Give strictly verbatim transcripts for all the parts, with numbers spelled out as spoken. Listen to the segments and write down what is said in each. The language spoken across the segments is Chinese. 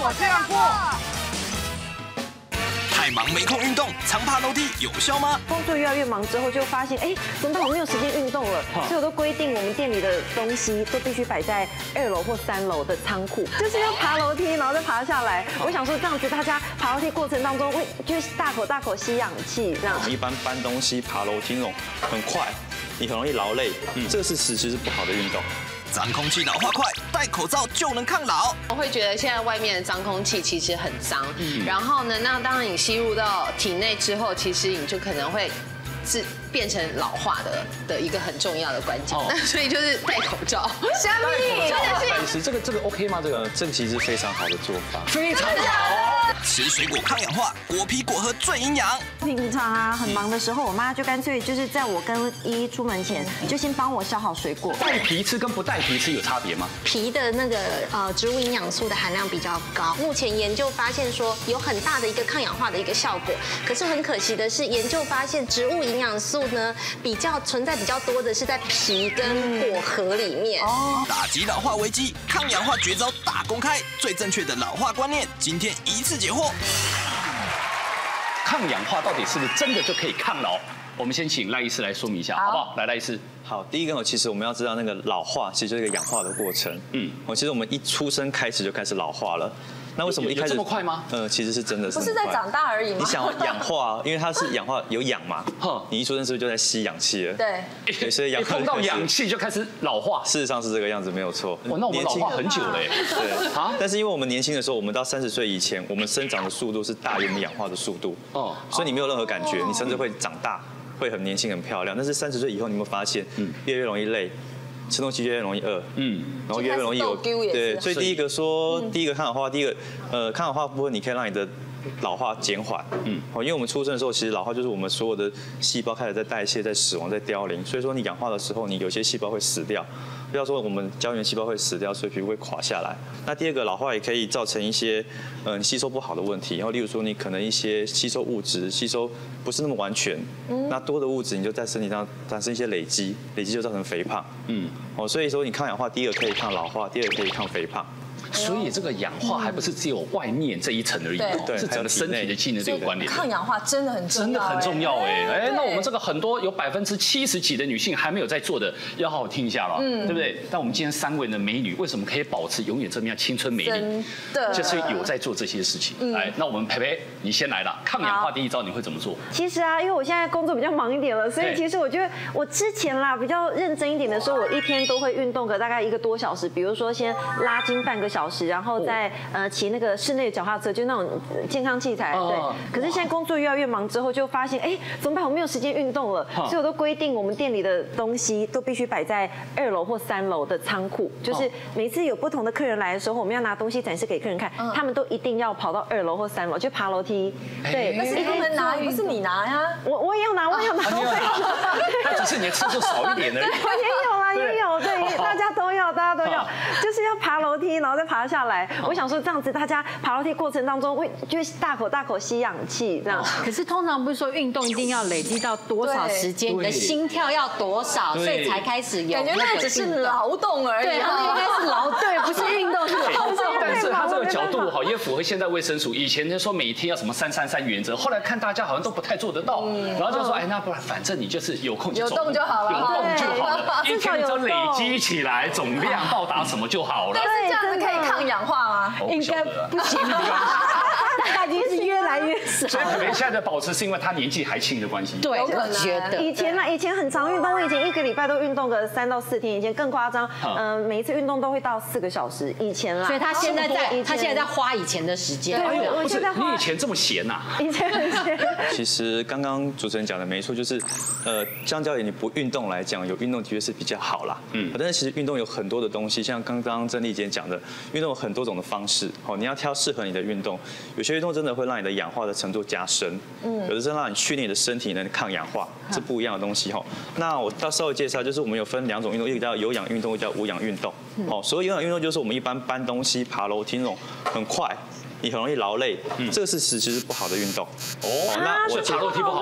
我这样做。 太忙没空运动，常爬楼梯有效吗？ 工作越来越忙之后，就发现哎，怎么办？我没有时间运动了，所以我都规定我们店里的东西都必须摆在二楼或三楼的仓库，就是要爬楼梯，然后再爬下来。我想说这样子，大家爬楼梯过程当中会就是大口大口吸氧气，这样。 我们一般搬东西、爬楼梯那种很快，你很容易劳累，嗯，这个是其实是不好的运动。 脏空气老化快，戴口罩就能抗老。 我会觉得现在外面的脏空气其实很脏，然后呢，那当你吸入到体内之后，其实你就可能会是变成老化的的一个很重要的关键。那所以就是戴口罩。 虾米， 真的是这个这个 OK 吗？这个这个其实是非常好的做法， 非常好。 吃水果抗氧化，果皮果核最营养。 平常啊很忙的时候，我妈就干脆就是在我跟依依出门前，就先帮我削好水果。 带皮吃跟不带皮吃有差别吗？ 皮的那个呃植物营养素的含量比较高，目前研究发现说有很大的一个抗氧化的一个效果。可是很可惜的是，研究发现植物营养素呢比较存在比较多的是在皮跟果核里面。哦， 打击老化危机，抗氧化绝招大公开，最正确的老化观念，今天一次解惑。 抗氧化到底是不是真的就可以抗老？我们先请赖医师来说明一下，好不好？来，赖医师。 好，第一个其实我们要知道那个老化其实就是一个氧化的过程。嗯，我其实我们一出生开始就开始老化了。那为什么一开始这么快吗？ 呃，其实是真的是。 不是在长大而已吗？ 你想氧化，因为它是氧化有氧嘛，你一出生是不是就在吸氧气了？ 对。 对，所以氧碰到氧气就开始老化。 事实上是这个样子，没有错。 哇，那我们老化很久了。 对啊。但是因为我们年轻的时候，我们到三十岁以前，我们生长的速度是大于我们氧化的速度。哦。所以你没有任何感觉，你甚至会长大，会很年轻、很漂亮。但是三十岁以后，你有没有发现，越来越容易累？吃东西越来越容易饿，嗯，然后越来越容易有对，所以第一个说，第一个抗氧化，第一个呃抗氧化部分，你可以让你的老化减缓，嗯，好，因为我们出生的时候，其实老化就是我们所有的细胞开始在代谢、在死亡、在凋零，所以说你氧化的时候，你有些细胞会死掉，不要说我们胶原细胞会死掉，所以皮肤会垮下来。那第二个老化也可以造成一些嗯、呃、吸收不好的问题，然后例如说你可能一些吸收物质吸收不是那么完全，嗯，那多的物质你就在身体上产生一些累积，累积就造成肥胖，嗯，哦，所以说你抗氧化，第一个可以抗老化，第二个可以抗肥胖。 所以这个氧化还不是只有外面这一层而已， 对， 是整个身体的机能都有关联。 抗氧化真的很重要， 真的很重要哎哎，那我们这个很多有百分之七十几的女性还没有在做的，要好好听一下了，嗯，对不对？但我们今天三位的美女为什么可以保持永远这么样青春美丽？ 对， 就是有在做这些事情。来，那我们培培，你先来了，抗氧化第一招你会怎么做？ 其实啊，因为我现在工作比较忙一点了，所以其实我觉得我之前啦比较认真一点的时候，我一天都会运动个大概一个多小时，比如说先拉筋半个小时，然后再呃骑那个室内脚踏车，就那种健康器材。对。可是现在工作越来越忙之后，就发现哎怎么办？我没有时间运动了，所以我都规定我们店里的东西都必须摆在二楼或三楼的仓库，就是每次有不同的客人来的时候，我们要拿东西展示给客人看，他们都一定要跑到二楼或三楼，就爬楼梯。对。 但是他们拿，不是你拿呀？ 我我也有拿，我也有拿，我也有拿。 那只是你的次数少一点而已。 也有啦，也有，对，大家都要，大家都要，就是要爬楼梯，然后再爬下来。我想说这样子，大家爬楼梯过程当中会就是大口大口吸氧气这样。 可是通常不是说运动一定要累积到多少时间，你的心跳要多少，所以才开始有。 感觉那只是劳动而已。 对，他们应该是劳，对，不是运动，是劳动。 但是他这个角度好，也符合现在卫生署以前就说每天要什么三三三原则，后来看大家好像都不太做得到，然后就说哎，那不然反正你就是有空就有动就好了， 有动就好了，一天就累积起来，总量到达什么就好了。 但是这样子可以抗氧化吗？ 应该不行。他已经是越来越少。 所以可能现在的保持是因为他年纪还轻的关系。 对，我觉得。 以前呢，以前很常运动，我以前一个礼拜都运动个三到四天，以前更夸张，嗯，每一次运动都会到四个小时。以前啦， 所以他现在在，他现在在花以前的时间。 对，我现在花。你以前这么闲呐？ 以前很闲。 其实刚刚主持人讲的没错，就是呃，相较于你不运动来讲，有运动的确是比较好啦。嗯。但是其实运动有很多的东西，像刚刚郑丽姐讲的，运动有很多种的方式。哦，你要挑适合你的运动。有些运动真的会让你的氧化的程度加深，嗯，有的是让你训练你的身体能抗氧化，是不一样的东西哈。那我到稍微介绍，就是我们有分两种运动，一个叫有氧运动，一个叫无氧运动。哦，所谓有氧运动就是我们一般搬东西、爬楼梯那种很快，你很容易劳累，这个是其实是不好的运动。 哦，那我爬楼梯不好。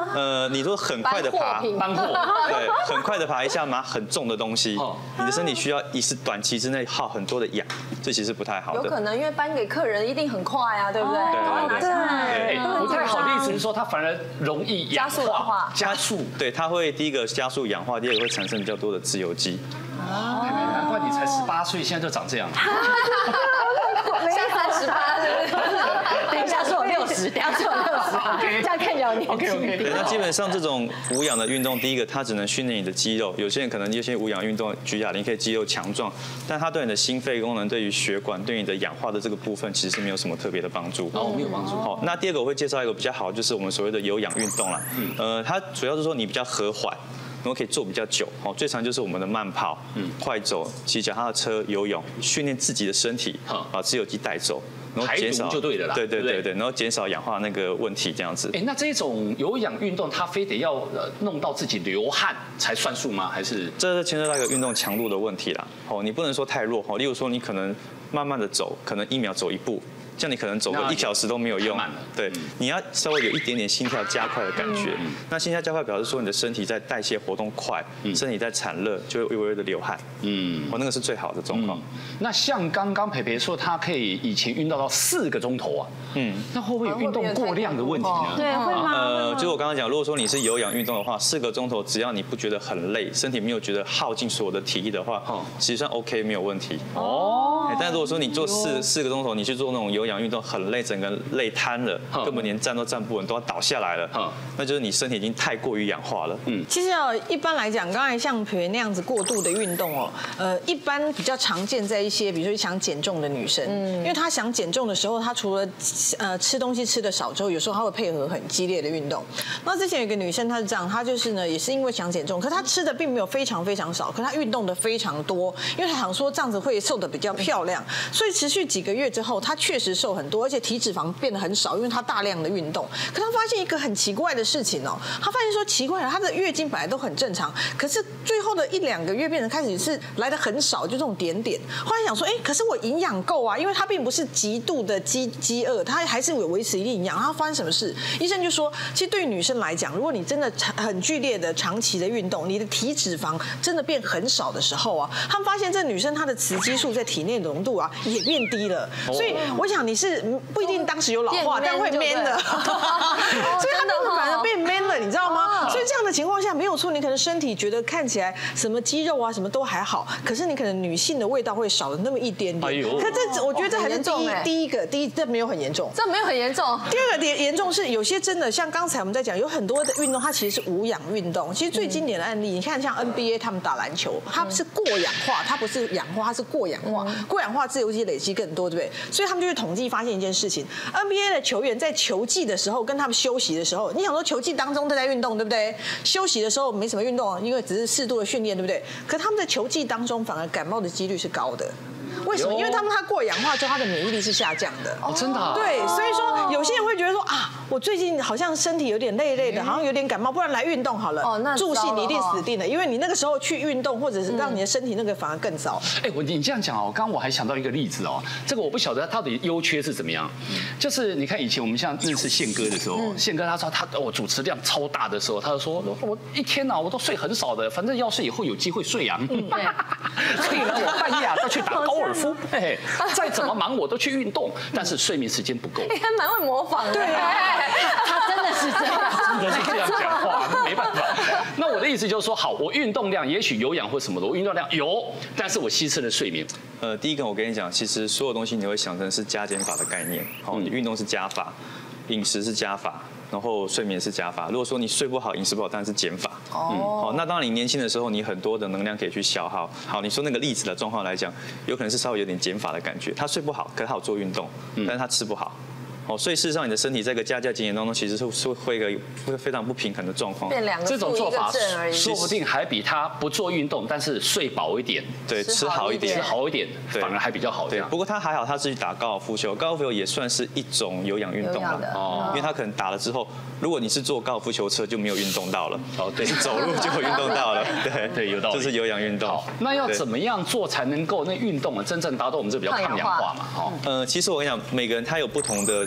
呃，你说很快的爬， 搬货， 对，很快的爬一下拿很重的东西，你的身体需要一时短期之内耗很多的氧，这其实不太好的。 有可能因为搬给客人一定很快啊，对不对？ 对对对，不太好的意思是说它反而容易加速氧化， 加速， 对，它会第一个加速氧化，第二个会产生比较多的自由基。 哦，难怪你才十八岁，现在就长这样。 现在三十八， 等一下说我六十，等一下说我六十，这样看起来有年轻。 对，那基本上这种无氧的运动，第一个它只能训练你的肌肉，有些人可能有些无氧运动举哑铃可以肌肉强壮，但它对你的心肺功能、对于血管、对你的氧化的这个部分，其实是没有什么特别的帮助。 哦，没有帮助。 好，那第二个我会介绍一个比较好，就是我们所谓的有氧运动啦。呃，它主要是说你比较和缓。然后可以做比较久，哦，最常就是我们的慢跑、嗯、快走、骑脚踏车、游泳，训练自己的身体，把自由基带走，然后减少就对了啦， 对对对对，然后减少氧化那个问题这样子。 哎，那这种有氧运动，它非得要呃弄到自己流汗才算数吗？还是这是牵涉到一个运动强度的问题啦。哦，你不能说太弱，哦，例如说你可能慢慢的走，可能一秒走一步。像你可能走个一小时都没有用，对，你要稍微有一点点心跳加快的感觉。那心跳加快表示说你的身体在代谢活动快，身体在产热，就会微微的流汗。嗯，哦，那个是最好的状况。 那像刚刚培培说，他可以以前运动到四个钟头啊，嗯，那会不会有运动过量的问题呢？ 对，会吗？ 呃，就是我刚刚讲，如果说你是有氧运动的话，四个钟头只要你不觉得很累，身体没有觉得耗尽所有的体力的话，其实算 OK 没有问题。哦，但如果说你做四四个钟头，你去做那种有氧运动很累，整个累瘫了，根本连站都站不稳，都要倒下来了，那就是你身体已经太过于氧化了。 嗯，其实哦，一般来讲，刚才像培培那样子过度的运动哦，呃，一般比较常见在一些比如说想减重的女生，嗯，因为她想减重的时候，她除了呃吃东西吃的少之后，有时候她会配合很激烈的运动。那之前有一个女生，她是这样，她就是呢，也是因为想减重，可她吃的并没有非常非常少，可她运动的非常多，因为她想说这样子会瘦的比较漂亮，所以持续几个月之后，她确实瘦很多。而且体脂肪变得很少，因为她大量的运动。可她发现一个很奇怪的事情哦，她发现说奇怪了，她的月经本来都很正常，可是最后的一两个月变成开始是来的很少，就这种点点。后来想说，哎，可是我营养够啊，因为她并不是极度的饥饥饿，她还是有维持一定营养。然后发生什么事？医生就说，其实对于女生来讲，如果你真的很剧烈的长期的运动，你的体脂肪真的变很少的时候啊，他们发现这女生她的雌激素在体内浓度啊也变低了。所以我想你是。不一定当时有老化，但会 man 的，所以他们反而变 man 了，你知道吗？所以这样的情况下没有错，你可能身体觉得看起来什么肌肉啊什么都还好，可是你可能女性的味道会少了那么一点点。哎呦，可这我觉得这还是第一第一个，第一这没有很严重， 这没有很严重。 第二个严严重是有些真的像刚才我们在讲，有很多的运动它其实是无氧运动。其实最经典的案例，你看像 N B A 他们打篮球，它是过氧化，它不是氧化，它是过氧化，过氧化自由基累积更多，对不对？所以他们就去统计发现一件事情。N B A 的球员在球季的时候跟他们休息的时候，你想说球季当中都在运动，对不对？休息的时候没什么运动，因为只是适度的训练，对不对？可他们在球季当中反而感冒的几率是高的。为什么？因为他们他过氧化之后，他的免疫力是下降的。 哦，真的。 对，所以说有些人会觉得说啊，我最近好像身体有点累累的，好像有点感冒，不然来运动好了。哦，那助兴你一定死定了，因为你那个时候去运动，或者是让你的身体那个反而更糟。 哎，我你这样讲哦，刚刚我还想到一个例子哦，这个我不晓得它到底优缺是怎么样。就是你看以前我们像认识宪哥的时候，宪哥他说他我主持量超大的时候，他就说我一天呐我都睡很少的，反正要睡以后有机会睡啊。所以呢，我半夜啊都去打高尔夫。嘿。再怎么忙我都去运动，但是睡眠时间不够。 哎，还蛮会模仿的。 对啊， 他真的是这样， 真的是这样讲话，没办法。那我的意思就是说，好，我运动量也许有氧或什么的，我运动量有，但是我牺牲了睡眠。 呃，第一个我跟你讲，其实所有东西你会想成是加减法的概念。好，你运动是加法，饮食是加法。然后睡眠是加法，如果说你睡不好、饮食不好，当然是减法。哦，好，那当然你年轻的时候，你很多的能量可以去消耗。好，你说那个例子的状况来讲，有可能是稍微有点减法的感觉。他睡不好，可是他有做运动，但是他吃不好。哦，所以事实上你的身体在一个加加减减当中，其实是是会一个会非常不平衡的状况。 变两个这种做法而已， 说不定还比他不做运动，但是睡饱一点， 对，吃好一点， 吃好一点，反而还比较好。 对，不过他还好，他是去打高尔夫球，高尔夫球也算是一种有氧运动了。哦，因为他可能打了之后，如果你是坐高尔夫球车就没有运动到了。哦，对，是走路就有运动到了。对对，有道理， 这是有氧运动。 好，那要怎么样做才能够那运动啊真正达到我们这比较抗氧化嘛？哦， 呃，其实我跟你讲，每个人他有不同的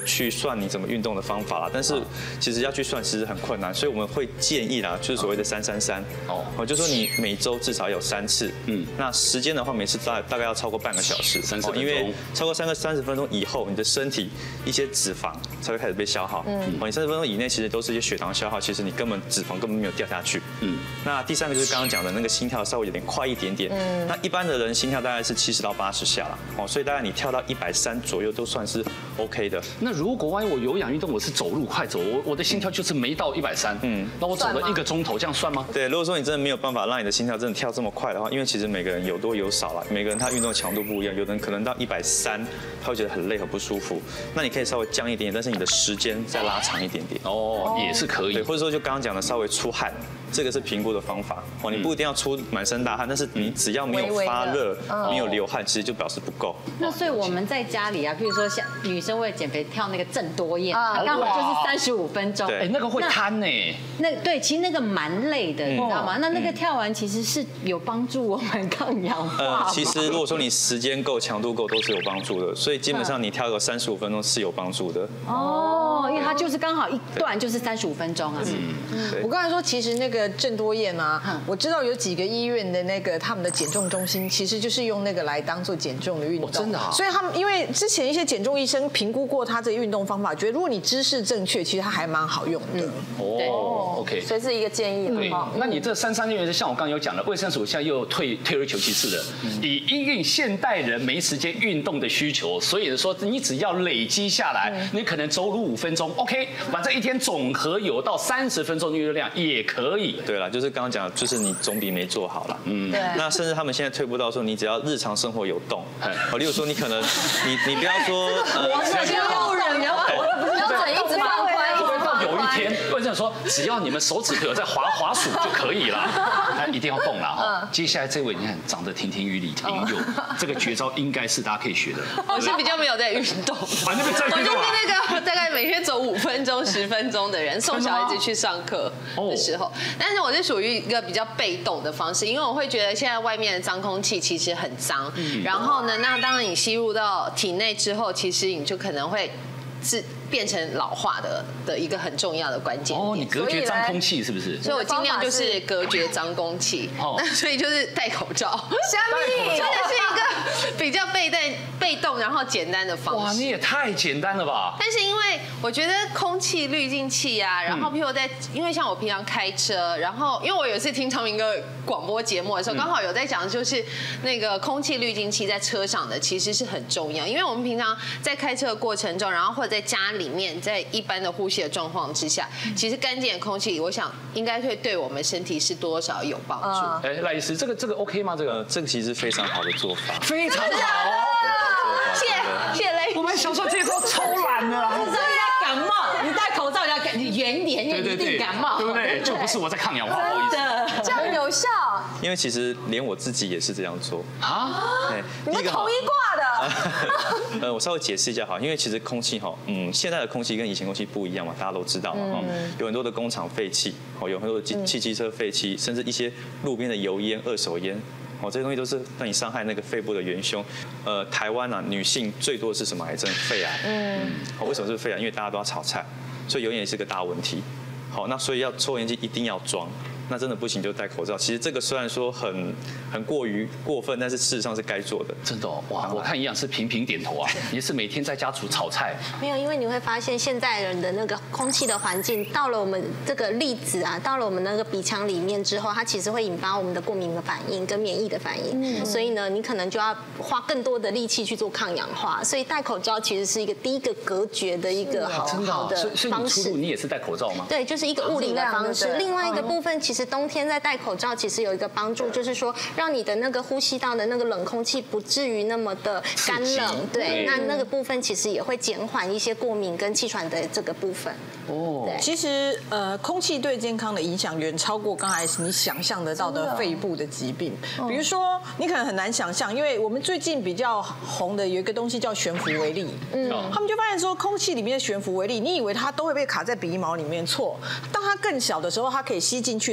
去算你怎么运动的方法啦，但是其实要去算其实很困难，所以我们会建议啦，就是所谓的三三三哦，就说你每周至少有三次，嗯，那时间的话每次大大概要超过半个小时， 三十分钟， 因为超过三个三十分钟以后，你的身体一些脂肪才会开始被消耗，嗯，哦，你三十分钟以内其实都是一些血糖消耗，其实你根本脂肪根本没有掉下去，嗯，那第三个就是刚刚讲的那个心跳稍微有点快一点点，嗯，那一般的人心跳大概是七十到八十下啦，哦，所以大概你跳到一百三左右都算是 OK 的。 那如果万一我有氧运动，我是走路快走，我我的心跳就是没到一百三，嗯，那我走了一个钟头，这样算吗？ 对，如果说你真的没有办法让你的心跳真的跳这么快的话，因为其实每个人有多有少啦，每个人他运动强度不一样，有的人可能到一百三，他会觉得很累很不舒服，那你可以稍微降一点点，但是你的时间再拉长一点点， 哦，也是可以， 对，或者说就刚刚讲的稍微出汗。这个是评估的方法哦，你不一定要出满身大汗，但是你只要没有发热、没有流汗，其实就表示不够。 那所以我们在家里啊，譬如说像女生为了减肥跳那个郑多燕，刚好就是三十五分钟， 哎，那个会瘫呢。 那对，其实那个蛮累的，你知道吗？那那个跳完其实是有帮助我们抗氧化。 呃，其实如果说你时间够、强度够，都是有帮助的。所以基本上你跳个三十五分钟是有帮助的。 哦，因为它就是刚好一段就是三十五分钟啊。 嗯，我刚才说其实那个郑多燕啊，我知道有几个医院的那个他们的减重中心，其实就是用那个来当做减重的运动。 真的啊。 所以他们因为之前一些减重医生评估过他这个运动方法，觉得如果你姿势正确，其实它还蛮好用的。 哦 ，OK。 所以是一个建议。 对，那你这三三六像我刚刚有讲的，卫生署现在又退退而求其次的，以因应现代人没时间运动的需求，所以说你只要累积下来，你可能走路五分钟 ，OK， 反正一天总和有到三十分钟的运动量也可以。 对了，就是刚刚讲，就是你总比没做好了。嗯，对。那甚至他们现在退步到说，你只要日常生活有动，好，例如说你可能你你不要说呃， 我是路人，然后我不要嘴一直放宽。 有一天，卫生说只要你们手指头有在滑滑鼠就可以了，那一定要动了哈。接下来这位你看长得亭亭玉立、挺有，这个绝招应该是大家可以学的。 我是比较没有在运动，我就是那个大概每天走五分钟、十分钟的人，送小孩子去上课的时候。但是我是属于一个比较被动的方式，因为我会觉得现在外面的脏空气其实很脏，然后呢，那当然你吸入到体内之后，其实你就可能会是变成老化的的一个很重要的关键点。 哦，你隔绝脏空气是不是？ 所以我尽量就是隔绝脏空气。哦，那所以就是戴口罩。 虾米， 真的是一个比较被动、被动然后简单的方式。 哇，你也太简单了吧！ 但是因为我觉得空气滤净器啊，然后譬如在，因为像我平常开车，然后因为我有一次听昌明哥广播节目的时候，刚好有在讲，就是那个空气滤净器在车上的其实是很重要，因为我们平常在开车的过程中，然后或者在家里面，在一般的呼吸的状况之下，其实干净的空气，我想应该会对我们身体是多少有帮助。 哎，赖医师，这个这个 OK 吗？这个这个其实非常好的做法， 非常好。 谢谢雷， 我们想说这些都超懒的， 不是人家感冒，你戴口罩要你远一点，因为一定感冒， 对不对？就不是我在抗氧化，不好意思。 这样有效。 因为其实连我自己也是这样做啊。你们同一挂的。 呃，我稍微解释一下好，因为其实空气哈，嗯，现在的空气跟以前空气不一样嘛，大家都知道嘛，哈，有很多的工厂废气，哦，有很多的汽汽机车废气，甚至一些路边的油烟、二手烟。哦，这些东西都是让你伤害那个肺部的元凶。呃，台湾啊，女性最多的是什么癌症？肺癌。嗯。好，为什么是肺癌？因为大家都要炒菜，所以油烟也是个大问题。好，那所以要抽烟机一定要装。那真的不行就戴口罩。其实这个虽然说很很过于过分，但是事实上是该做的。 真的哦，哇！我看营养师频频点头啊。你是每天在家煮炒菜？ 没有，因为你会发现现代人的那个空气的环境，到了我们这个粒子啊，到了我们那个鼻腔里面之后，它其实会引发我们的过敏的反应跟免疫的反应。嗯。所以呢，你可能就要花更多的力气去做抗氧化。所以戴口罩其实是一个第一个隔绝的一个好好的方式。 所以你也是戴口罩吗？ 对，就是一个物理的方式。另外一个部分，其实冬天在戴口罩其实有一个帮助，就是说让你的那个呼吸道的那个冷空气不至于那么的干冷。对，那那个部分其实也会减缓一些过敏跟气喘的这个部分。 哦，其实呃，空气对健康的影响远超过刚才你想象得到的肺部的疾病。比如说，你可能很难想象，因为我们最近比较红的有一个东西叫悬浮微粒。嗯，他们就发现说，空气里面的悬浮微粒，你以为它都会被卡在鼻毛里面，错。当它更小的时候，它可以吸进去到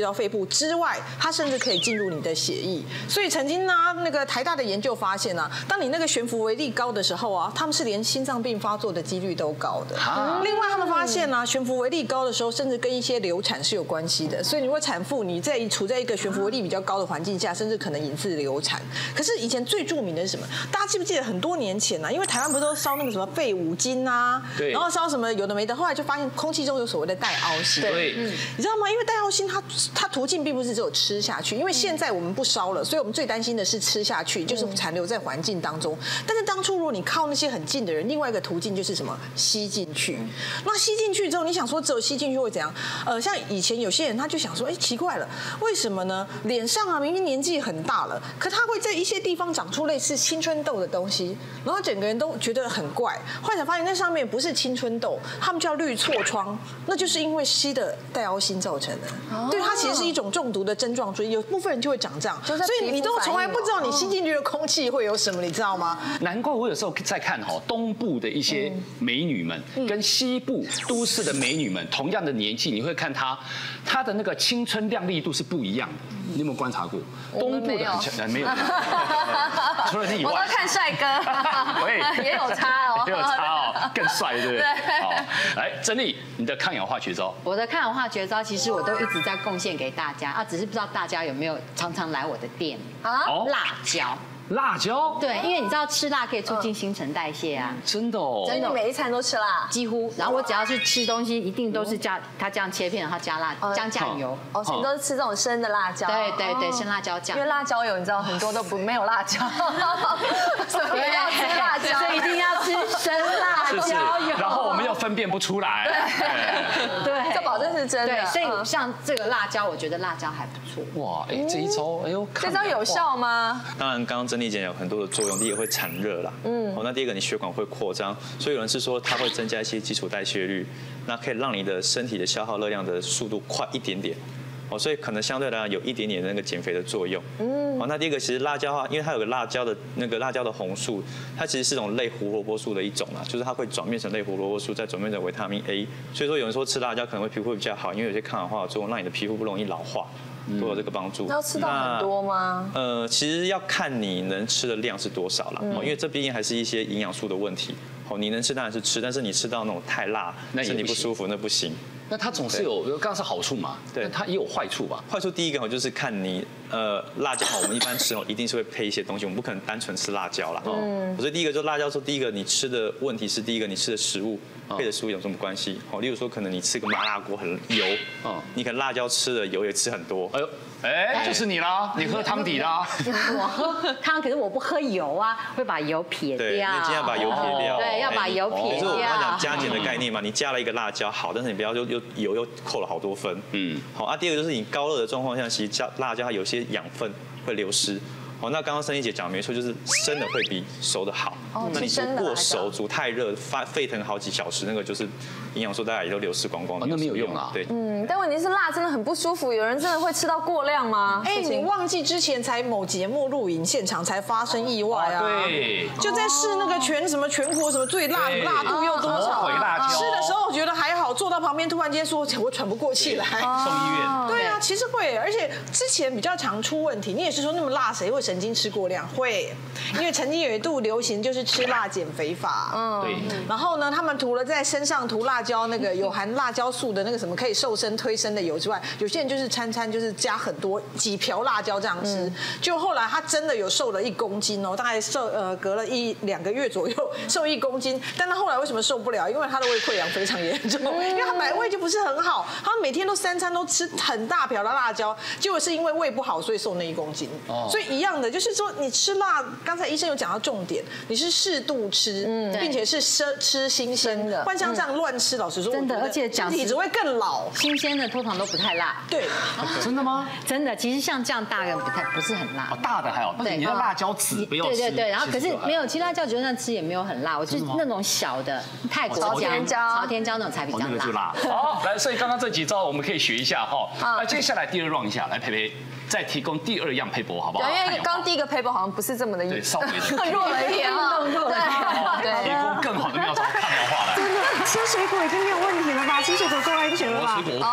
到肺部之外，它甚至可以进入你的血液。所以曾经呢，那个台大的研究发现啊，当你那个悬浮微粒高的时候啊，他们是连心脏病发作的几率都高的。另外他们发现呢，悬浮微粒高的时候，甚至跟一些流产是有关系的。所以你会产妇你在处在一个悬浮微粒比较高的环境下，甚至可能引致流产。可是以前最著名的是什么？大家记不记得很多年前呢？因为台湾不是都烧那个什么废五金啊，对，然后烧什么有的没的，后来就发现空气中有所谓的带凹烯。对，你知道吗？因为带凹烯它它途径并不是只有吃下去，因为现在我们不烧了，所以我们最担心的是吃下去，就是残留在环境当中。但是当初如果你靠那些很近的人，另外一个途径就是什么吸进去。那吸进去之后，你想说只有吸进去会怎样？呃，像以前有些人他就想说，哎，奇怪了，为什么呢？脸上啊明明年纪很大了，可他会在一些地方长出类似青春痘的东西，然后整个人都觉得很怪。后来才发现那上面不是青春痘，他们叫绿痤疮，那就是因为吸的带凹烯造成的。对，它其实是一种中毒的症状，所以有部分人就会长这样。所以你都从来不知道你吸进去的空气会有什么，你知道吗？ 难怪我有时候在看哈东部的一些美女们跟西部都市的美女们同样的年纪，你会看她她的那个青春靓丽度是不一样的。你有没有观察过？东部的很强，没有。除了你以外， 我都看帅哥， 喂， 也有差哦， 也有差哦，更帅，对不对？好，来，珍妮，你的抗氧化绝招。 我的抗氧化绝招，其实我都一直在贡献给大家啊，只是不知道大家有没有常常来我的店啊？辣椒。 辣椒， 对，因为你知道吃辣可以促进新陈代谢啊， 真的哦， 真的每一餐都吃辣， 几乎。然后我只要是吃东西，一定都是加它这样切片，然后加辣加酱油。 哦，所以你都是吃这种生的辣椒。 对对对，生辣椒酱。 因为辣椒油你知道很多都不没有辣椒，所以要吃辣椒， 所以一定要吃生辣椒油。 然后我们又分辨不出来。 对， 这保证是真的。 对，所以像这个辣椒，我觉得辣椒还不错。 哇，哎，这一招，哎呦， 这招有效吗？ 当然，刚刚珍妮姐有很多的作用，第一个会产热啦，嗯，哦，那第一个你血管会扩张，所以有人是说它会增加一些基础代谢率，那可以让你的身体的消耗热量的速度快一点点，哦，所以可能相对来讲有一点点的那个减肥的作用，嗯，哦，那第一个其实辣椒的话，因为它有个辣椒的那个辣椒的红素，它其实是种类胡萝卜素的一种啦，就是它会转变成类胡萝卜素，再转变成维他命 A， 所以说有人说吃辣椒可能会皮肤会比较好，因为有些抗氧化的作用，让你的皮肤不容易老化。都有这个帮助。 要吃到很多吗？ 呃，其实要看你能吃的量是多少了，因为这毕竟还是一些营养素的问题。哦，你能吃当然是吃，但是你吃到那种太辣，身体不舒服那不行。 那它总是有，刚刚是好处嘛，对，它也有坏处吧？ 坏处第一个就是看你呃辣椒，我们一般吃哦，一定是会配一些东西，我们不可能单纯吃辣椒啦。嗯，所以第一个就辣椒说，第一个你吃的问题是第一个你吃的食物配的食物有什么关系？哦，例如说可能你吃个麻辣锅很油，嗯，你可能辣椒吃的油也吃很多。哎呦。 哎，就是你啦，你喝汤底啦。 我喝汤，可是我不喝油啊，会把油撇掉。 对，你今天要把油撇掉。 对，要把油撇掉。 就是我刚刚讲加减的概念嘛，你加了一个辣椒好，但是你不要就又油又扣了好多分。嗯。好啊，第二个就是你高热的状况下，其实加辣椒它有些养分会流失。哦，那刚刚珍妮姐讲的没错，就是生的会比熟的好。哦，那你煮过熟、煮太热、发沸腾好几小时，那个就是营养素大概也都流失光光了， 那没有用啊。 对， 嗯，但问题是辣真的很不舒服，有人真的会吃到过量吗？ 哎，你忘记之前才某节目录影现场才发生意外啊？ 对， 就在试那个全什么全国什么最辣辣度又多少？吃的时候我觉得还好，坐到旁边突然间说我喘不过气来，送医院。 对啊，其实会，而且之前比较常出问题。你也是说那么辣，谁会神经吃过量？会，因为曾经有一度流行就是吃辣减肥法，嗯，对。然后呢，他们涂了在身上涂辣椒，那个有含辣椒素的那个什么可以瘦身推身的油之外，有些人就是餐餐就是加很多几瓢辣椒这样吃。就后来他真的有瘦了一公斤哦，大概瘦呃隔了一两个月左右瘦一公斤，但他后来为什么受不了？因为他的胃溃疡非常严重，因为他本来胃就不是很好，他每天都三餐都吃很大瓢的辣椒，结果是因为胃不好所以瘦那一公斤。所以一样的，就是说你吃辣，刚才医生有讲到重点，你是适度吃，嗯，并且是生吃新鲜的，不然像这样乱吃，老实说， 真的，而且讲体质会更老。 新鲜的通常都不太辣， 对， 真的吗？ 真的，其实像这样大的不太不是很辣， 大的还好，但是你的辣椒籽不要吃。 对对对，然后可是没有，其实辣椒就算吃也没有很辣，我就是那种小的泰国朝天椒、 朝天椒那种才比较辣。 好，来，所以刚刚这几招我们可以学一下哈。那接下来第二 round 一下，来培培。再提供第二样配博，好不好？ 对，因为刚第一个配博好像不是这么的， 对，稍微弱了一点啊， 对对， 提供更好的妙招抗氧化来。 真的，吃水果已经没有问题了吧？吃水果够安全了吧？ 水果 OK。 哦，那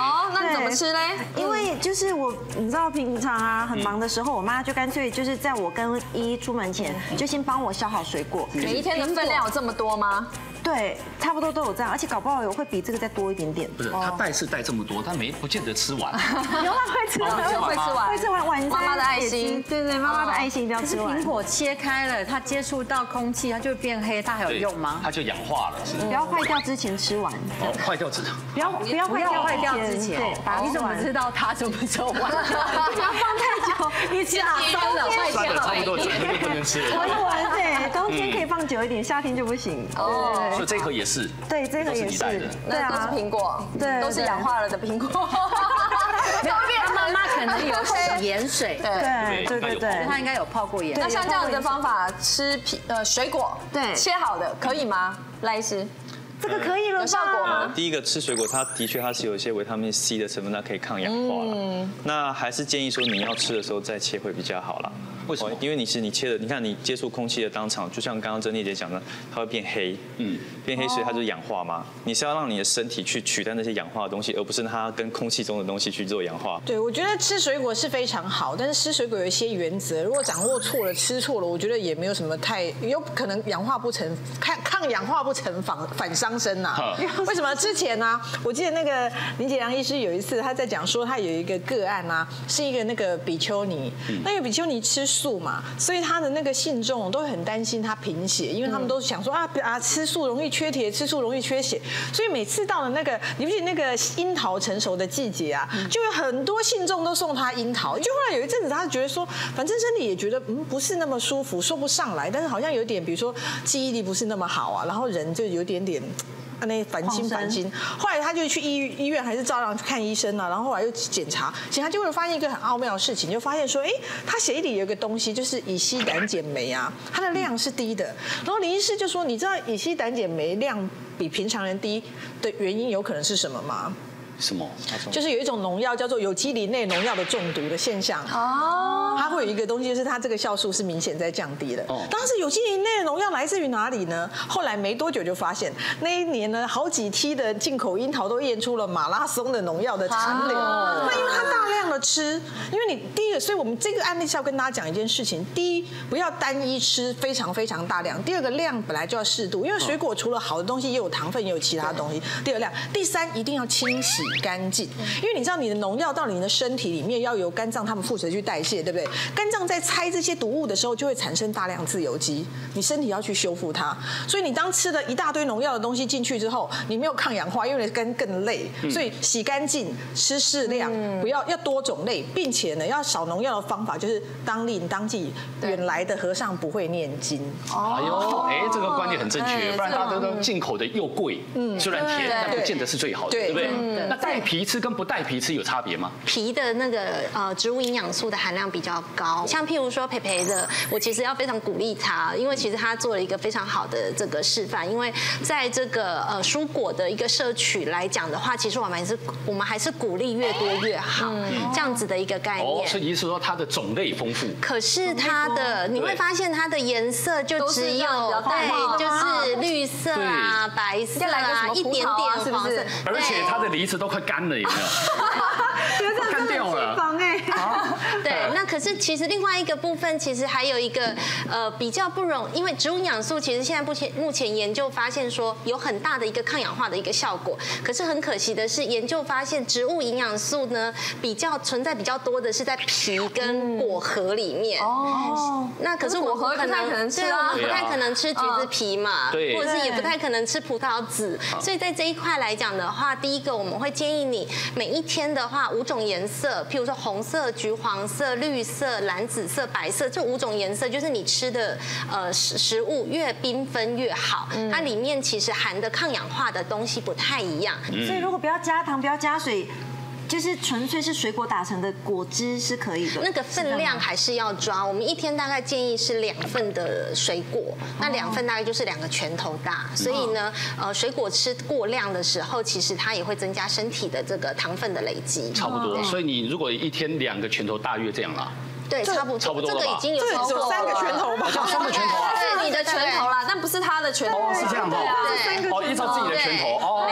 那怎么吃嘞？ 因为就是我，你知道平常啊很忙的时候，我妈就干脆就是在我跟依依出门前，就先帮我削好水果。 每一天的分量有这么多吗？ 对，差不多都有这样，而且搞不好有会比这个再多一点点。 不是，他带是带这么多，他没不见得吃完。 有啊，会吃完， 会吃完， 会吃完。晚妈妈的爱心， 对对，妈妈的爱心一定要吃完。 苹果切开了，它接触到空气，它就会变黑，它还有用吗？ 它就氧化了。 不要坏掉之前吃完。 哦，坏掉之前。 不要不要不要坏掉之前。 对，把你怎么知道它什么时候完？ 不要放太久，你吃啊， 酸了，坏掉了， 差不多，绝对不能吃。 完了完对，冬天可以放久一点，夏天就不行。 哦，所以这盒也是。 对，这个也是。 对啊，都是苹果， 对， 都是氧化了的苹果。 他妈妈可能有洗盐水， 对对对对， 他应该有泡过盐。 那像这样的方法吃苹呃水果，对，切好的可以吗？赖医师， 这个可以了， 有效果吗？ 第一个吃水果，它的确它是有一些维他命 C 的成分，它可以抗氧化了。那还是建议说你要吃的时候再切会比较好啦。为什么？因为你是你切的，你看你接触空气的当场，就像刚刚珍妮姐讲的，它会变黑，嗯，变黑所以它就是氧化嘛。你是要让你的身体去取代那些氧化的东西，而不是它跟空气中的东西去做氧化。 对，我觉得吃水果是非常好，但是吃水果有一些原则，如果掌握错了，吃错了，我觉得也没有什么太有可能氧化不成，抗抗氧化不成反反伤身呐。为什么？之前呢，我记得那个林杰良医师有一次他在讲说，他有一个个案啊，是一个那个比丘尼，那个比丘尼吃素嘛，所以他的那个信众都很担心他贫血，因为他们都想说啊啊吃素容易缺铁，吃素容易缺血，所以每次到了那个你不记得那个樱桃成熟的季节啊，就有很多信众都送他樱桃。就后来有一阵子，他觉得说，反正身体也觉得嗯不是那么舒服，说不上来，但是好像有点，比如说记忆力不是那么好啊，然后人就有点点。那烦心烦心，后来他就去医医院，还是照样去看医生啊。然后后来又检查，检查就会发现一个很奥妙的事情，就发现说，哎，他血液里有一个东西，就是乙烯胆碱酶啊，它的量是低的。然后林医师就说，你知道乙烯胆碱酶量比平常人低的原因有可能是什么吗？ 什么？ 就是有一种农药叫做有机磷类农药的中毒的现象哦，它会有一个东西，就是它这个酵素是明显在降低的。哦，当时有机磷类的农药来自于哪里呢？后来没多久就发现，那一年呢，好几梯的进口樱桃都验出了马拉松的农药的残留。那因为它大量的吃，因为你第一个，所以我们这个案例是要跟大家讲一件事情：第一，不要单一吃非常非常大量；第二个，量本来就要适度，因为水果除了好的东西，也有糖分，也有其他东西。第二量，第三，一定要清洗干净，因为你知道你的农药到你的身体里面要由肝脏他们负责去代谢，对不对？肝脏在拆这些毒物的时候，就会产生大量自由基，你身体要去修复它。所以你当吃了一大堆农药的东西进去之后，你没有抗氧化，因为你肝更累，所以洗干净，吃适量，不要要多种类，并且呢，要少农药的方法就是当令当季，远来的和尚不会念经。 哎呦，哎，这个观念很正确，不然大家都进口的又贵，虽然甜，但不见得是最好的，对不对？那带皮吃跟不带皮吃有差别吗？ 皮的那个呃植物营养素的含量比较高，像譬如说培培的，我其实要非常鼓励他，因为其实他做了一个非常好的这个示范，因为在这个呃蔬果的一个摄取来讲的话，其实我们还是我们还是鼓励越多越好，这样子的一个概念。 哦，所以你是说它的种类丰富？ 可是它的你会发现它的颜色就只有对，就是绿色啊、白色啊、一点点黄色， 而且它的梨子都快干了，有没有？ 有干掉了。 对，那可是其实另外一个部分，其实还有一个呃比较不容，因为植物营养素其实现在目前目前研究发现说有很大的一个抗氧化的一个效果，可是很可惜的是，研究发现植物营养素呢比较存在比较多的是在皮跟果核里面。哦，那可是我们可能可能吃啊，不太可能吃橘子皮嘛， 对， 或者是也不太可能吃葡萄籽，所以在这一块来讲的话，第一个我们会建议你每一天的话五种颜色，譬如说红色、橘黄色、绿色、蓝紫色、白色，这五种颜色就是你吃的呃食食物越缤纷越好，它里面其实含的抗氧化的东西不太一样。 所以如果不要加糖，不要加水，就是纯粹是水果打成的果汁是可以的。 那个分量还是要抓，我们一天大概建议是两份的水果，那两份大概就是两个拳头大。所以呢，呃，水果吃过量的时候，其实它也会增加身体的这个糖分的累积。 差不多，所以你如果一天两个拳头，大约这样啦。 对，差不多， 差不多这个已经有超过三个拳头吧， 三个拳头啊， 对，你的拳头啦，但不是他的拳头。 哦，是这样的， 对， 哦，依照自己的拳头，哦， 没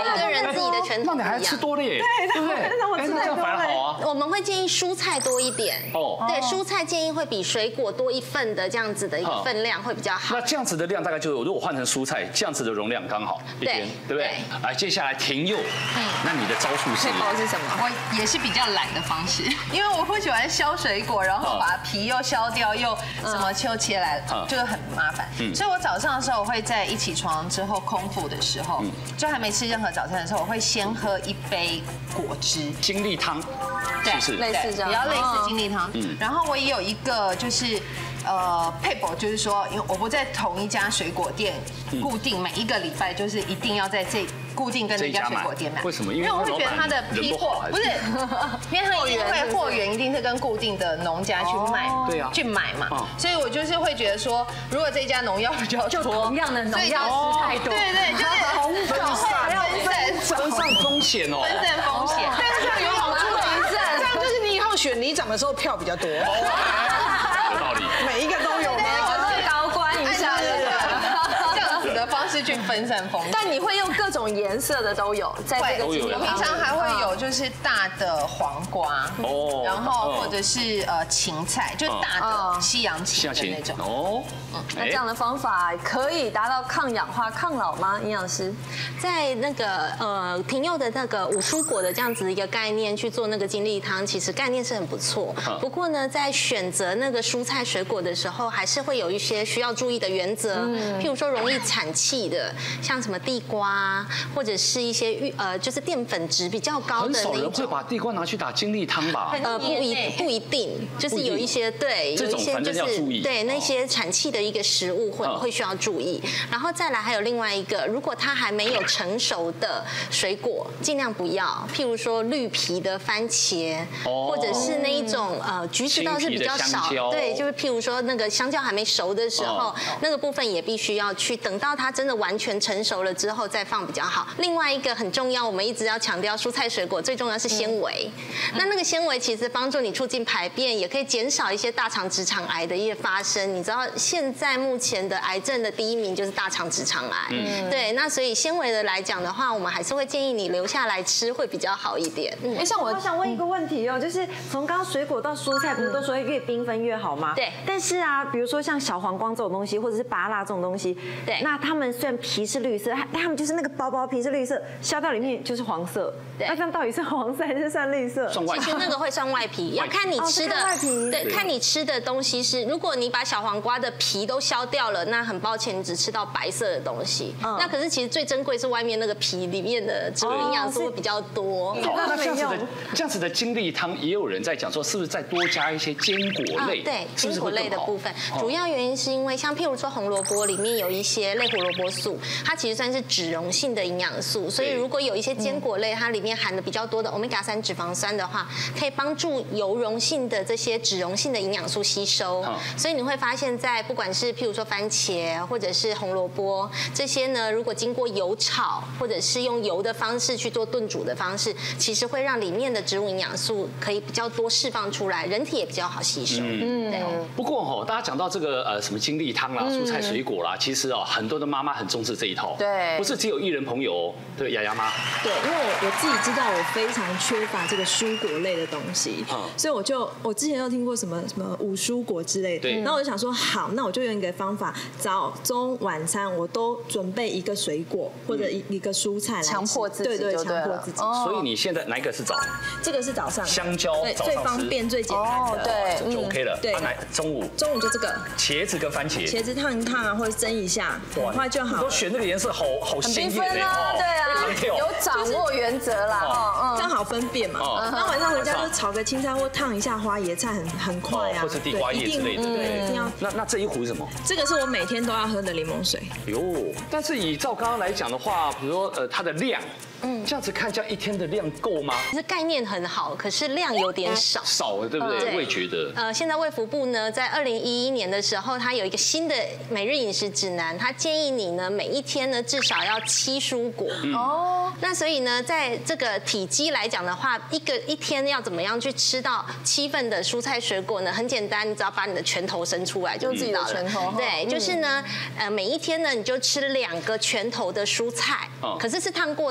每个人自己的拳头不一样。 那你还吃多了耶， 对不对？那我吃太多了。好啊。 我们会建议蔬菜多一点。哦。对，蔬菜建议会比水果多一份的这样子的一个分量会比较好。 那这样子的量大概就如果换成蔬菜，这样子的容量刚好一边，对不对？来，接下来廷佑，那你的招数是？ 是什么？我也是比较懒的方式，因为我不喜欢削水果，然后把皮又削掉，又什么又切来，就是很麻烦。所以我早上的时候，我会在一起床之后空腹的时候，就还没吃任何早餐的时候，我会先喝一杯果汁， 精力汤，是不是？ 类似这样，比较类似精力汤。然后我也有一个就是。呃 ，paper 就是说，因为我不在同一家水果店固定每一个礼拜，就是一定要在这固定跟那家水果店买。 为什么？ 因为我会觉得它的批货不是，因为它一定会货源一定是跟固定的农家去卖， 对啊， 去买嘛。所以我就是会觉得说，如果这家农药比较多， 就同样的农药吃太多， 对对，就是分散分散风险哦， 分散风险。 但是这样有好处的，这样就是你以后选里长的时候票比较多。 有道理， 每一个都有吗？ 就是高官一下， 这样子的方式去分散风险。 但你会用各种颜色的都有，在这个我平常还会有就是大的黄瓜，哦，然后或者是呃芹菜，就大的西洋芹的那种。哦， 那这样的方法可以达到抗氧化、抗老吗？营养师在那个呃廷佑的那个五蔬果的这样子一个概念去做那个精力汤，其实概念是很不错。不过呢，在选择那个蔬菜水果的时候，还是会有一些需要注意的原则。譬如说容易产气的，像什么地瓜，或者是一些玉呃就是淀粉质比较高的那种。 很少人会把地瓜拿去打精力汤吧？ 呃，不一不一定，就是有一些对，有一些就是对那些产气的一个食物会会需要注意。然后再来还有另外一个，如果它还没有成熟的水果，尽量不要。譬如说绿皮的番茄，或者是那一种呃橘子倒是比较少，对，就是譬如说那个香蕉还没熟的时候，那个部分也必须要去等到它真的完全成熟了之后再放比较好。另外一个很重要，我们一直要强调蔬菜水果最重要是纤维。那那个纤维其实帮助你促进排便，也可以减少一些大肠直肠癌的一些发生。你知道现在目前的癌症的第一名就是大肠直肠癌，对，那所以纤维的来讲的话，我们还是会建议你留下来吃会比较好一点。 哎，像我想问一个问题哦，就是从刚刚水果到蔬菜，不是都说越缤纷越好吗？ 对。 但是啊，比如说像小黄瓜这种东西，或者是芭乐这种东西， 对， 那它们虽然皮是绿色，但它们就是那个薄薄皮是绿色，削到里面就是黄色。对。那这样到底是黄色还是算绿色？ 算外皮。 其实那个会算外皮，要看你吃的，对，看你吃的东西是，如果你把小黄瓜的皮都削掉了，那很抱歉，你只吃到白色的东西。那可是其实最珍贵是外面那个皮里面的植物营养素会比较多。 那这样子的这样子的精力汤，也有人在讲说，是不是再多加一些坚果类？ 对，坚果类的部分，主要原因是因为像譬如说红萝卜里面有一些类胡萝卜素，它其实算是脂溶性的营养素，所以如果有一些坚果类，它里面含的比较多的 欧米伽三脂肪酸的话，可以帮助油溶性的这些脂溶性的营养素吸收。所以你会发现在不管是譬如说番茄或者是红萝卜这些呢，如果经过油炒或者是用油的方式去做炖煮的方式，其实会让里面的植物营养素可以比较多释放出来，人体也比较好吸收。嗯，对。 不过哈，大家讲到这个呃什么精力汤啦、蔬菜水果啦，其实哦很多的妈妈很重视这一套。 对， 不是只有艺人朋友，对，雅雅妈。 对，因为我我自己知道我非常缺乏这个蔬果类的东西，所以我就我之前有听过什么什么五蔬果之类的，然后我就想说好，那我就用一个方法，早中晚餐我都准备一个水果或者一一个蔬菜来吃， 强迫自己， 对对，强迫自己。 所以你现在哪一个是早？ 这个是早上， 香蕉最方便最简单的， 对， 就 OK 了。 对， 来中午中午就这个茄子跟番茄， 茄子烫一烫啊，或者蒸一下，很快就好。 都选这个颜色好好鲜艳嘞， 对啊，有掌握原则啦， 这样好分辨嘛。那晚上回家就炒个青菜或烫一下花椰菜，很很快啊， 或是地瓜叶之类的， 对，一定要。 那那这一壶是什么？ 这个是我每天都要喝的柠檬水。 哟，但是以照刚刚来讲的话，比如说呃它的量。嗯，这样子看，这样一天的量够吗？ 其实概念很好，可是量有点少， 少了，对不对？我也觉得。 呃，现在卫福部呢，在二零一一年的时候，它有一个新的每日饮食指南，它建议你呢每一天呢至少要七蔬果。哦。那所以呢，在这个体积来讲的话，一个一天要怎么样去吃到七份的蔬菜水果呢？很简单，你只要把你的拳头伸出来就知道了。拳头。对，就是呢，呃，每一天呢你就吃两个拳头的蔬菜，可是是烫过的哦，生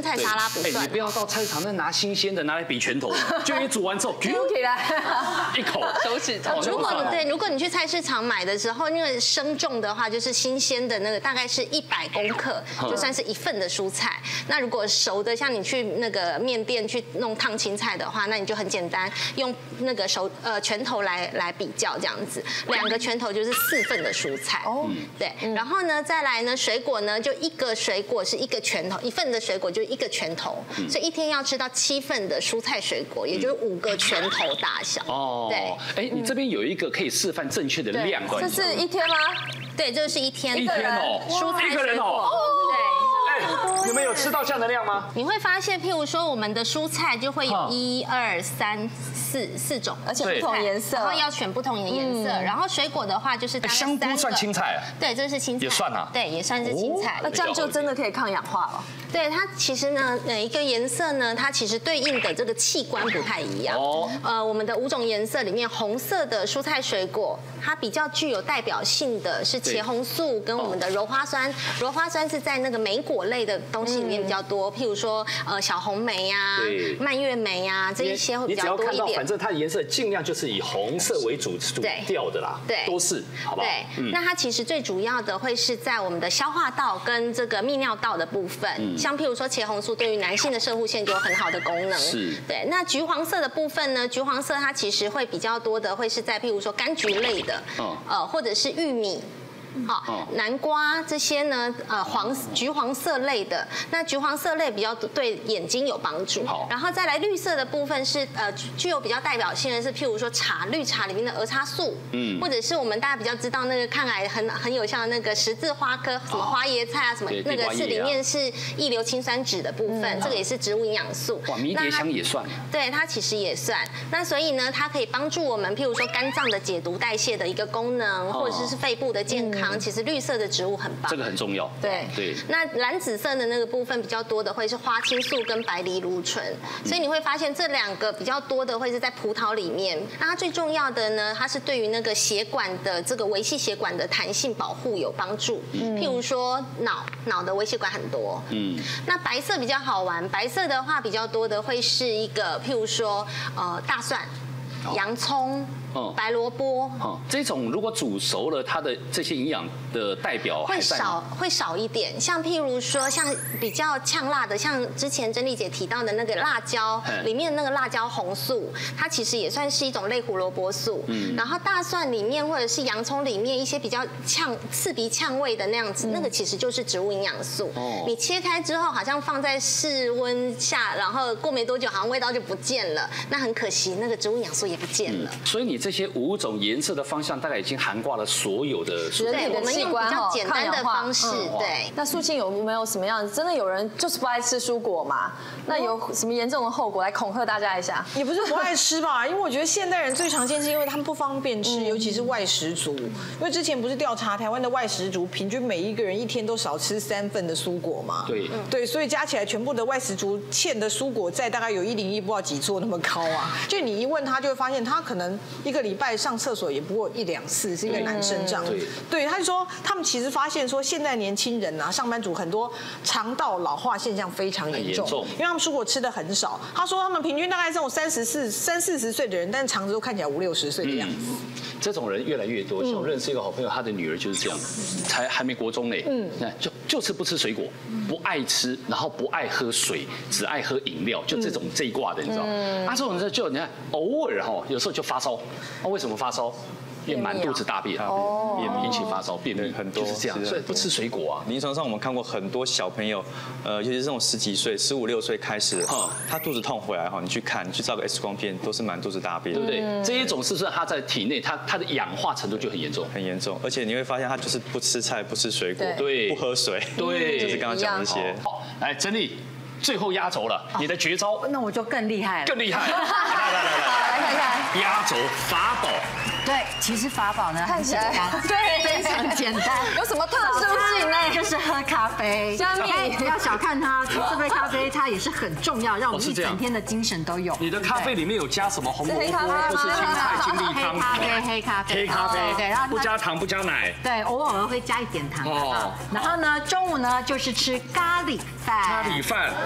菜沙拉不算。 你不要到菜市场那拿新鲜的拿来比拳头，就你煮完之后举起来， 一口手指头。 如果对，如果你去菜市场买的时候，因为生重的话，就是新鲜的那个大概是一百公克，就算是一份的蔬菜。那如果熟的，像你去那个面店去弄烫青菜的话，那你就很简单，用那个手呃拳头来来比较这样子，两个拳头就是四份的蔬菜。哦，对，然后呢再来呢水果呢，就一个水果是一个拳头，一份的水果就一个拳头，所以一天要吃到七份的蔬菜水果，也就是五个拳头大小。哦，对， 哎，你这边有一个可以示范正确的量， 这是一天吗？ 对，这是一天。 一天哦， 蔬菜水果。 对。你们有吃到这样的量吗？ 你会发现，譬如说我们的蔬菜就会有一二三四四种， 而且不同颜色， 然后要选不同的颜色。然后水果的话就是大概三个。 香菇算青菜？ 对，这是青菜。 也算啊。 对，也算是青菜。 那这样就真的可以抗氧化了。 对，它其实呢，每一个颜色呢，它其实对应的这个器官不太一样。哦。呃，我们的五种颜色里面，红色的蔬菜水果，它比较具有代表性的是茄红素跟我们的鞣花酸。鞣花酸是在那个莓果类的东西里面比较多，譬如说呃小红莓呀、蔓越莓呀这一些会比较多一点。 反正它的颜色尽量就是以红色为主主调的啦， 对， 都是，好不好？ 对，那它其实最主要的会是在我们的消化道跟这个泌尿道的部分。像譬如说茄红素对于男性的摄护腺就有很好的功能。 是。 对，那橘黄色的部分呢？橘黄色它其实会比较多的会是在譬如说柑橘类的，呃，或者是玉米。好，南瓜这些呢，呃，黄橘黄色类的，那橘黄色类比较对眼睛有帮助。好，然后再来绿色的部分是呃具有比较代表性的是，譬如说茶绿茶里面的儿茶素，嗯，或者是我们大家比较知道那个抗癌很很有效的那个十字花科，什么花椰菜啊，什么那个是里面是异硫氰酸酯的部分，这个也是植物营养素。 哇，迷迭香也算。 对，它其实也算。那所以呢，它可以帮助我们，譬如说肝脏的解毒代谢的一个功能，或者是肺部的健康。其实绿色的植物很棒， 这个很重要。 对对。那蓝紫色的那个部分比较多的会是花青素跟白藜芦醇，所以你会发现这两个比较多的会是在葡萄里面。那它最重要的呢，它是对于那个血管的这个微细血管的弹性保护有帮助。譬如说脑脑的微血管很多。嗯。那白色比较好玩，白色的话比较多的会是一个譬如说呃大蒜、洋葱。白萝卜， 这种如果煮熟了，它的这些营养的代表会少，会少一点。像譬如说，像比较呛辣的，像之前珍丽姐提到的那个辣椒，里面那个辣椒红素，它其实也算是一种类胡萝卜素。嗯。然后大蒜里面或者是洋葱里面一些比较呛、刺鼻呛味的那样子，那个其实就是植物营养素。哦。你切开之后，好像放在室温下，然后过没多久，好像味道就不见了。那很可惜，那个植物营养素也不见了。 所以你。这些五种颜色的方向大概已经涵盖了所有的人体的器官，比较简单的方式。对， 那素卿有没有什么样？真的有人就是不爱吃蔬果嘛？那有什么严重的后果来恐吓大家一下？ 也不是不爱吃吧，因为我觉得现代人最常见是因为他们不方便吃，尤其是外食族。因为之前不是调查台湾的外食族，平均每一个人一天都少吃三份的蔬果嘛？ 对， 对，所以加起来全部的外食族欠的蔬果债大概有一零一不知道几座那么高啊。就你一问他，就会发现他可能一个礼拜上厕所也不过一两次，是一个男生这样。对，对，他就说他们其实发现说现在年轻人啊，上班族很多肠道老化现象非常严重，因为他们蔬果吃的很少。他说他们平均大概这种三十四、三四十岁的人，但是肠子都看起来五六十岁的样子。 这种人越来越多。像我认识一个好朋友，他的女儿就是这样，才还没国中嘞，嗯，就就是不吃水果，不爱吃，然后不爱喝水，只爱喝饮料，就这种这一挂的，你知道？啊，这种人就你看偶尔哈，有时候就发烧。那为什么发烧？因为满肚子大便，便引起发烧、便秘，很多就是这样，所以不吃水果啊。 临床上我们看过很多小朋友，呃，尤其是这种十几岁、十五六岁开始，他肚子痛回来哈，你去看，你去照个 X 光片，都是满肚子大便， 对不对？这一种是不是他在体内，他他的氧化程度就很严重， 很严重，而且你会发现他就是不吃菜、不吃水果， 对， 不喝水， 对， 就是刚刚讲那些。 好，来，珍妮，最后压轴了，你的绝招， 那我就更厉害了， 更厉害，来来来来， 来看看压轴法宝。 对，其实法宝呢看起来对非常简单， 有什么特殊性呢？ 就是喝咖啡。 香蜜， 不要小看它，这杯咖啡它也是很重要，让我们一整天的精神都有。 你的咖啡里面有加什么红萝卜或是青菜、精力汤？ 黑咖啡，黑咖啡， 黑咖啡， 对，然后不加糖不加奶。 对，偶尔会加一点糖。哦。然后呢，中午呢就是吃咖喱饭。 咖喱饭。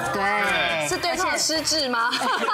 对， 是对抗失智吗？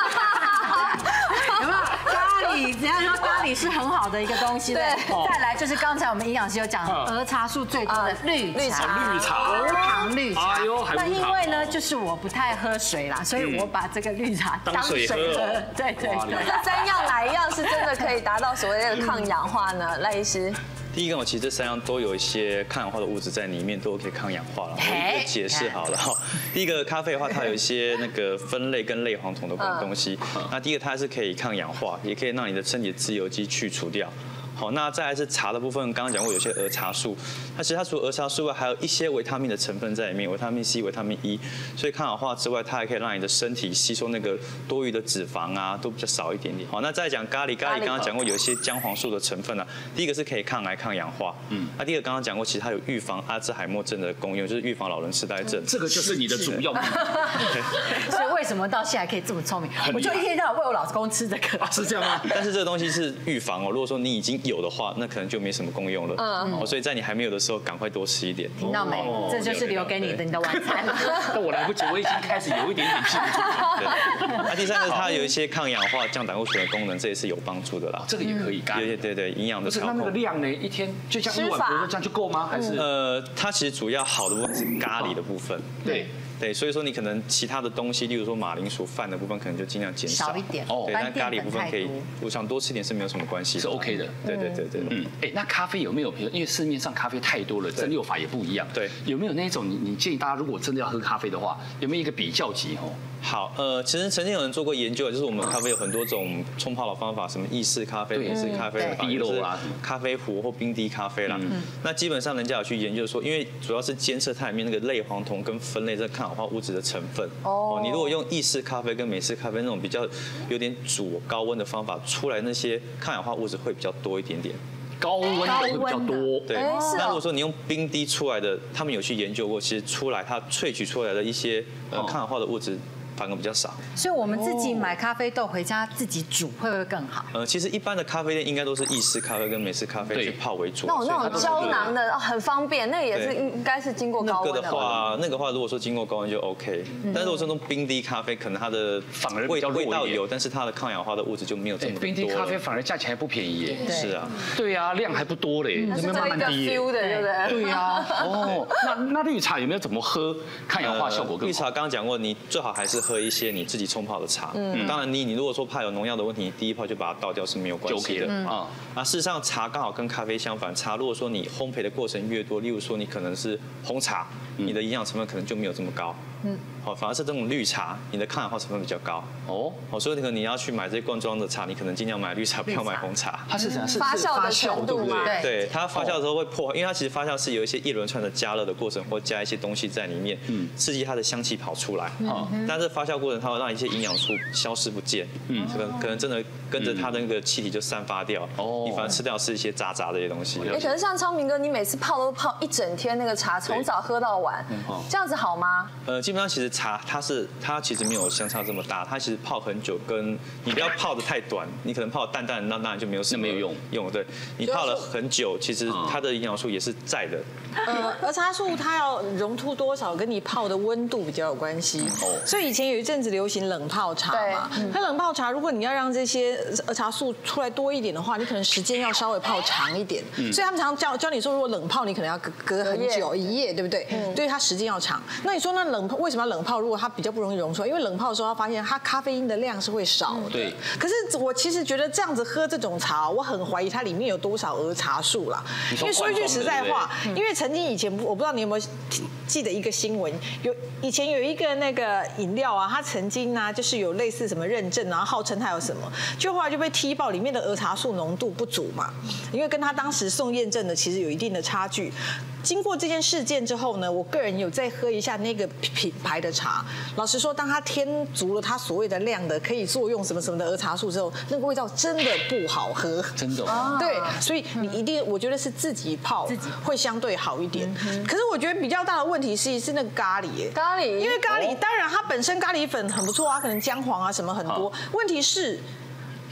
有没有咖喱？只要说咖喱是很好的一个东西，对。再来就是刚才我们营养师有讲，儿茶素最多的绿绿茶， 绿茶， 无糖绿茶。 哎呦， 那因为呢，就是我不太喝水啦，所以我把这个绿茶当水喝。对对对。 这三样哪一样是真的可以达到所谓的抗氧化呢？赖医师。 第一个，我其实这三样都有一些抗氧化的物质在里面，都可以抗氧化了。我一个解释好了哈。第一个咖啡的话，它有一些那个酚类跟类黄酮的东西。那第一个它是可以抗氧化，也可以让你的身体的自由基去除掉。好，那再来是茶的部分，刚刚讲过有些儿茶素，它其实它除了儿茶素外，还有一些维他命的成分在里面，维他命 C、维他命 E， 所以抗氧化之外，它还可以让你的身体吸收那个多余的脂肪啊，都比较少一点点。好，那再讲咖喱，咖喱刚刚讲过有一些姜黄素的成分啊，第一个是可以抗癌、抗氧化，嗯，那第二个刚刚讲过，其实它有预防阿兹海默症的功用，就是预防老人痴呆症。 这个就是你的主要目的。 所以为什么到现在可以这么聪明？我就一天到晚为我老公吃这个。 是这样吗？ 但是这个东西是预防哦，如果说你已经有的话，那可能就没什么功用了。嗯嗯。所以在你还没有的时候，赶快多吃一点。 听到没？这就是留给你的你的晚餐。 但我来不及，我已经开始有一点点记不住了。 对。那第三个，它有一些抗氧化、降胆固醇的功能，这也是有帮助的啦。 这个也可以干。 对对对，营养的调控。 那那个量呢？一天就像一碗，比如说这样就够吗？还是？ 呃，它其实主要好的部分是咖喱的部分。 对。 对，所以说你可能其他的东西，例如说马铃薯饭的部分，可能就尽量减少少一点。 哦，对，但咖喱部分可以，我想多吃点是没有什么关系， 是 OK 的。 对对对对， 嗯，哎，那咖啡有没有？比如因为市面上咖啡太多了，蒸馏法也不一样。 对， 有没有那种你你建议大家如果真的要喝咖啡的话，有没有一个比较级哦？ 好，呃，其实曾经有人做过研究，就是我们咖啡有很多种冲泡的方法，什么意式咖啡、美式咖啡、 滴漏啦、 咖啡壶或冰滴咖啡啦。那基本上人家有去研究说，因为主要是监测它里面那个类黄酮跟酚类这抗氧化物质的成分。哦。你如果用意式咖啡跟美式咖啡那种比较有点煮高温的方法，出来那些抗氧化物质会比较多一点点。 高温的会比较多， 对。那如果说你用冰滴出来的，他们有去研究过，其实出来它萃取出来的一些呃抗氧化的物质。反而比较少， 所以我们自己买咖啡豆回家自己煮会不会更好？ 呃，其实一般的咖啡店应该都是意式咖啡跟美式咖啡去泡为主。 那种那种胶囊的哦，很方便，那个也是应该是经过高温的。 那个的话，那个话如果说经过高温就 OK，但如果说那种冰滴咖啡，可能它的反而味味道有，但是它的抗氧化的物质就没有这么多。 冰滴咖啡反而价钱还不便宜耶。 是啊， 对呀，量还不多嘞， 那边慢慢滴。对不对？ 对呀。哦，那那绿茶有没有怎么喝抗氧化效果更好？ 绿茶刚刚讲过，你最好还是喝一些你自己冲泡的茶，嗯，当然你你如果说怕有农药的问题，第一泡就把它倒掉是没有关系的啊。啊，事实上茶刚好跟咖啡相反，茶如果说你烘焙的过程越多，例如说你可能是红茶，你的营养成分可能就没有这么高，嗯，好，反而是这种绿茶，你的抗氧化成分比较高。哦，哦，所以可能你要去买这些罐装的茶，你可能尽量买绿茶，不要买红茶。 它是怎样？是发酵的程度吗？ 对，它发酵的时候会破坏，因为它其实发酵是有一些一轮串的加热的过程，或加一些东西在里面，嗯，刺激它的香气跑出来。啊，但是发酵过程它会让一些营养素消失不见，嗯，可能可能真的跟着它的那个气体就散发掉。哦，你反而吃掉是一些渣渣的一些东西。 哎，可是像昌平哥，你每次泡都泡一整天那个茶，从早喝到晚，这样子好吗？ 呃，基本上其实茶它是它其实没有相差这么大，它其实泡很久，跟你不要泡的太短，你可能泡淡淡，那当然就没有什么用用。对，你泡了很久，其实它的营养素也是在的。 呃，儿茶素它要溶出多少，跟你泡的温度比较有关系。哦，所以以前有一阵子流行冷泡茶嘛，它冷泡茶如果你要让这些儿茶素出来多一点的话，你可能时间要稍微泡长一点。所以他们常教教你说，如果冷泡你可能要隔隔很久一夜，对不对？嗯，对，它时间要长。那你说那冷泡为什么要冷泡？如果它比较不容易溶出来，因为冷泡的时候，他发现它咖啡因的量是会少的。对。可是我其实觉得这样子喝这种茶，我很怀疑它里面有多少儿茶素啦。因为说一句实在话，因为曾经以前我不知道你有没有记得一个新闻，有以前有一个那个饮料啊，它曾经呢就是有类似什么认证，然后号称它有什么，就后来就被踢爆里面的儿茶素浓度不足嘛，因为跟它当时送验证的其实有一定的差距。经过这件事件之后呢，我个人有再喝一下那个品牌的茶。老实说，当它添足了它所谓的量的可以作用什么什么的儿茶素之后，那个味道真的不好喝。 真的哦。 对，所以你一定，我觉得是自己泡会相对好一点。可是我觉得比较大的问题是是那个咖喱耶。 咖喱， 因为咖喱当然它本身咖喱粉很不错啊，可能姜黄啊什么很多。问题是。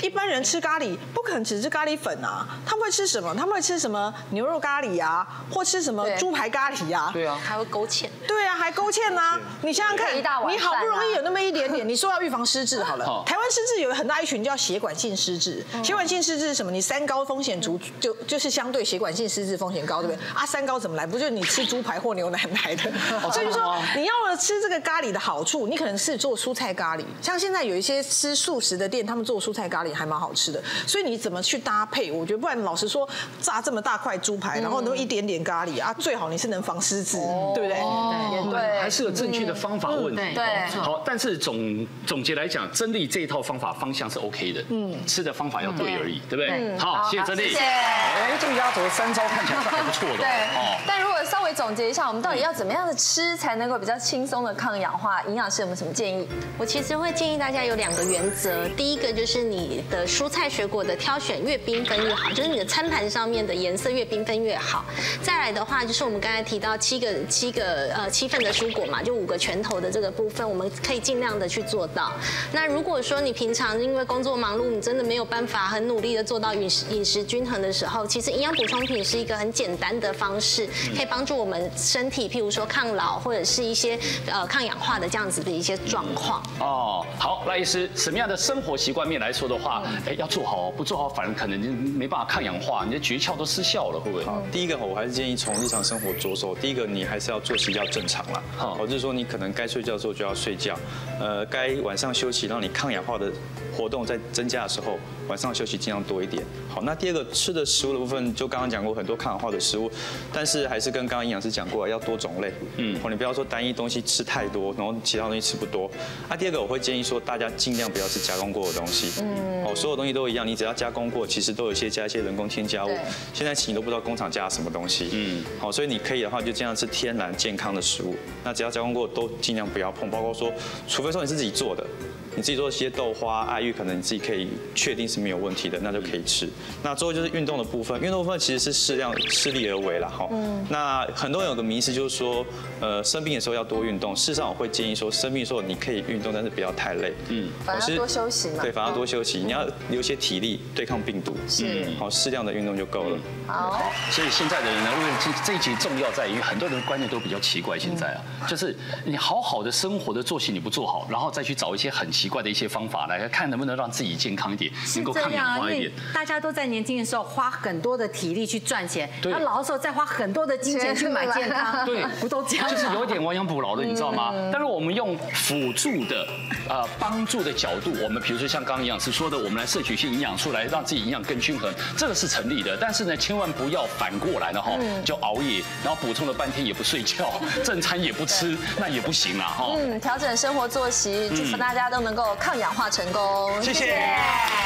一般人吃咖喱不可能只吃咖喱粉啊，他们会吃什么？他们会吃什么牛肉咖喱啊，或吃什么猪排咖喱啊？ 对啊， 还会勾芡。 对啊，还勾芡啊！你想想看，你好不容易有那么一点点，你说要预防失智好了，台湾失智有很大一群叫血管性失智。血管性失智是什么？你三高风险族就就是相对血管性失智风险高，对不对？啊，三高怎么来？不就是你吃猪排或牛奶来的？所以说你要吃这个咖喱的好处，你可能是做蔬菜咖喱。像现在有一些吃素食的店，他们做蔬菜咖喱还蛮好吃的。所以你怎么去搭配？我觉得不然，老实说，炸这么大块猪排，然后都一点点咖喱啊，最好你是能防失智，对不对？ 对，还是有正确的方法问题。 对， 好，但是总总结来讲，真理这一套方法方向是 OK 的，嗯，吃的方法要对而已，对不对？好，谢谢真理。 谢谢。 哎，这个鸭头三招看起来是还不错的。 对，但如果稍微总结一下，我们到底要怎么样的吃才能够比较轻松的抗氧化？营养师有没有什么建议？ 我其实会建议大家有两个原则，第一个就是你的蔬菜水果的挑选越缤纷越好，就是你的餐盘上面的颜色越缤纷越好。再来的话，就是我们刚才提到七个七个呃七份的蔬果嘛，就五个拳头的这个部分，我们可以尽量的去做到。那如果说你平常因为工作忙碌，你真的没有办法很努力的做到饮食饮食均衡的时候，其实营养补充品是一个很简单的方式，可以帮助我们身体，譬如说抗老或者是一些呃抗氧化的这样子的一些状况。 哦，好，赖医师，什么样的生活习惯面来说的话，哎，要做好，不做好反而可能就没办法抗氧化，你的诀窍都失效了，会不会？ 好，第一个我还是建议从日常生活着手。第一个，你还是要作息要正常啦，好，就是说你可能该睡觉的时候就要睡觉，呃，该晚上休息，让你抗氧化的活动在增加的时候，晚上休息尽量多一点。好，那第二个吃的食物的部分，就刚刚讲过很多抗氧化的食物，但是还是跟刚刚营养师讲过，要多种类。嗯，哦，你不要说单一东西吃太多，然后其他东西吃不多。啊，第二个我会建议说，大家尽量不要吃加工过的东西。嗯，哦，所有东西都一样，你只要加工过，其实都有一些加一些人工添加物。现在其实你都不知道工厂加了什么东西。嗯，好，所以你可以的话就尽量吃天然健康的食物。那只要加工过都尽量不要碰，包括说，除非说你是自己做的。你自己做一些豆花、爱玉，可能你自己可以确定是没有问题的，那就可以吃。那最后就是运动的部分，运动部分其实是适量、适力而为啦，哈。那很多人有个迷思就是说，呃，生病的时候要多运动。事实上，我会建议说，生病的时候你可以运动，但是不要太累。嗯， 反而多休息嘛。 对，反而多休息，你要留些体力对抗病毒。 是。 好，适量的运动就够了。 好。 所以现在的人呢，为了这这一集重要在于，很多人的观念都比较奇怪。现在啊，就是你好好的生活的作息你不做好，然后再去找一些很奇怪的一些方法。来看能不能让自己健康一点，能够抗氧化一点。 大家都在年轻的时候花很多的体力去赚钱，然后老的时候再花很多的金钱去买健康， 对， 不都这样？ 就是有一点亡羊补牢的，你知道吗？但是我们用辅助的、呃帮助的角度，我们比如说像刚刚营养师说的，我们来摄取一些营养素来让自己营养更均衡，这个是成立的。但是呢，千万不要反过来了哈，就熬夜，然后补充了半天也不睡觉，正餐也不吃，那也不行啦哈。 嗯，调整生活作息，祝福大家都能够抗氧化成功。 谢谢。